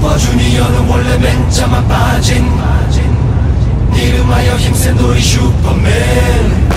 슈퍼주니어는 원래 맨자만 빠진 이름하여 힘센 우리 슈퍼맨.